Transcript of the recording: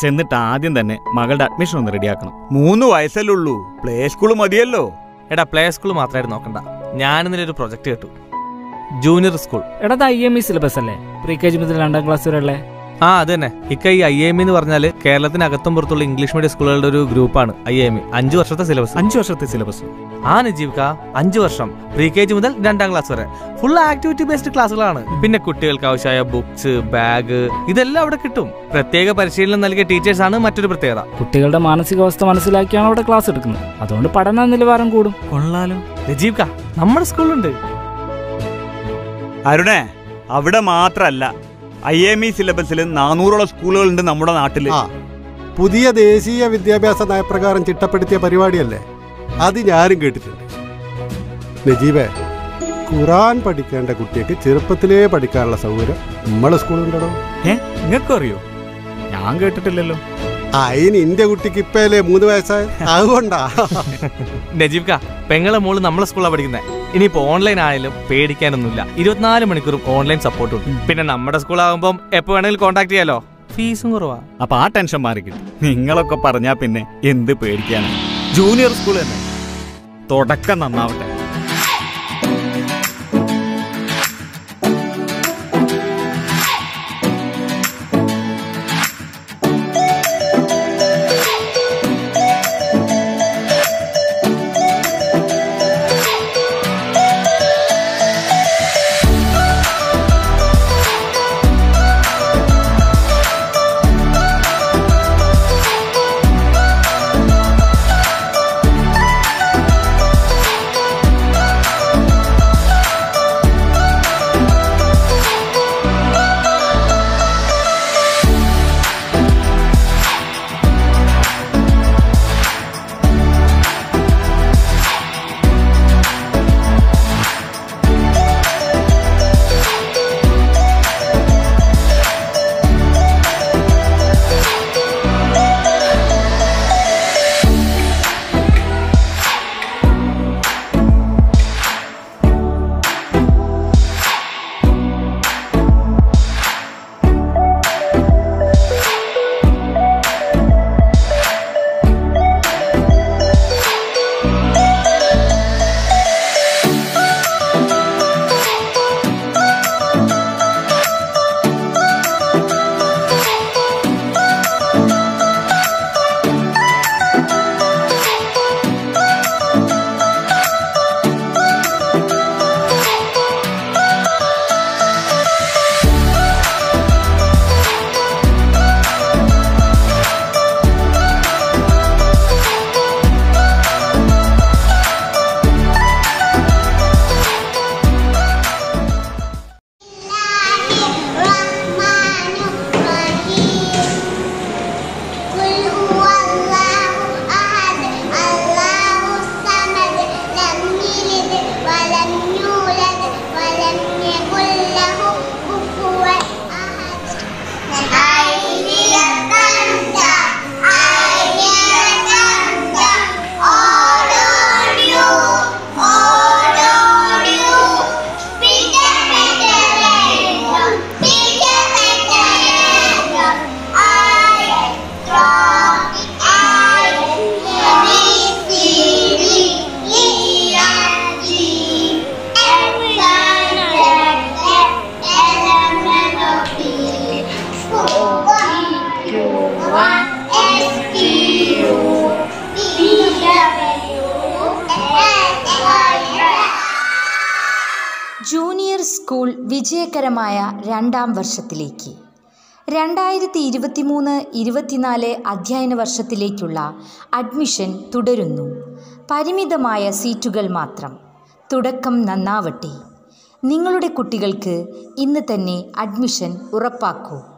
ചെന്നിട്ട് ആദ്യം തന്നെ മകളുടെ അഡ്മിഷൻ ഒന്ന് റെഡിയാക്കണം. 3 വയസ്സല്ലേ ഉള്ളൂ, പ്ലേ സ്കൂൾ മതിയല്ലോ. എടാ പ്ലേ സ്കൂൾ മാത്രമായിട്ട് നോക്കണ്ട, ഞാനിന്നലെ ഒരു പ്രൊജക്ട് കേട്ടു, ജൂനിയർ സ്കൂൾ. എടാ IME സിലബസ് അല്ലേ, പ്രീ KG മുതൽ 2ാം ക്ലാസ് വരെ ഉള്ളേ? അത് തന്നെ. ഈ IME എന്ന് പറഞ്ഞാൽ കേരളത്തിനകത്തും പുറത്തുള്ള ഇംഗ്ലീഷ് മീഡിയം സ്കൂളുകളുടെ ഒരു ഗ്രൂപ്പാണ് IME. 5 വർഷത്തെ സിലബസ്. 5 വർഷത്തെ സിലബസ്. നജീബ് കാ 5 വർഷം, പ്രീ KG മുതൽ 2ാം ക്ലാസ് വരെ ഫുൾ ആക്ടിവിറ്റി ബേസ്ഡ് ക്ലാസ്സുകളാണ്. പിന്നെ കുട്ടികൾക്ക് ആവശ്യമായ ബുക്സ്, ബാഗ് ഇതെല്ലാം അവിടെ കിട്ടും. പ്രത്യേക പരിശീലനം നൽകിയ ടീച്ചേഴ്സ് ആണ് മറ്റൊരു പ്രത്യേകത. കുട്ടികളുടെ മാനസികാവസ്ഥ മനസ്സിലാക്കിയാണ് അവിടെ ക്ലാസ് എടുക്കുന്നത്, അതുകൊണ്ട് പഠന നിലവാരം കൂടും. കൊള്ളാലോ നജീബ് കാ, നമ്മുടെ സ്കൂളുണ്ട്. അരുണേ, അവിടെ മാത്രല്ല IME സിലബസിൽ 400ഓളം സ്കൂളുകളുണ്ട് നമ്മുടെ നാട്ടില്. പുതിയ ദേശീയ വിദ്യാഭ്യാസ നയപ്രകാരം ചിട്ടപ്പെടുത്തിയ പരിപാടിയല്ലേ, അത് ഞാനും കേട്ടിട്ടുണ്ട്. നജീബേ, ഖുറാൻ പഠിക്കേണ്ട കുട്ടിക്ക് ചെറുപ്പത്തിലേ പഠിക്കാനുള്ള സൗകര്യം നമ്മളെ സ്കൂളുണ്ടോ? നിങ്ങൾക്കും അറിയോ? ഞാൻ കേട്ടിട്ടില്ലല്ലോ. അതിന് എന്റെ കുട്ടിക്ക് ഇപ്പല്ലേ 3 വയസ്സായ, അതുകൊണ്ടാ. നജീബ് കാ, പെങ്ങളെ മോള് നമ്മളെ സ്കൂളാണ് പഠിക്കുന്നത്. ഇനിയിപ്പോ ഓൺലൈൻ ആയാലും പേടിക്കാനൊന്നുമില്ല, 24 മണിക്കൂറും ഓൺലൈൻ സപ്പോർട്ട് ഉണ്ട്. പിന്നെ നമ്മുടെ സ്കൂളാകുമ്പോൾ എപ്പോ വേണമെങ്കിലും കോൺടാക്ട് ചെയ്യാലോ, ഫീസും കുറവാ. അപ്പൊ ആ ടെൻഷൻ മാറിക്കിട്ടും. നിങ്ങളൊക്കെ പറഞ്ഞാ പിന്നെ എന്ത് പേടിക്കാനാണ്. ജൂനിയർ സ്കൂൾ തന്നെ, തുടക്കം നന്നാവട്ടെ. ജൂനിയർ സ്കൂൾ വിജയകരമായ 2ാം വർഷത്തിലേക്ക് 2023-24 അധ്യയന വർഷത്തിലേക്കുള്ള അഡ്മിഷൻ തുടരുന്നു. പരിമിതമായ സീറ്റുകൾ മാത്രം. തുടക്കം നന്നാവട്ടെ. നിങ്ങളുടെ കുട്ടികൾക്ക് ഇന്ന് തന്നെ അഡ്മിഷൻ ഉറപ്പാക്കൂ.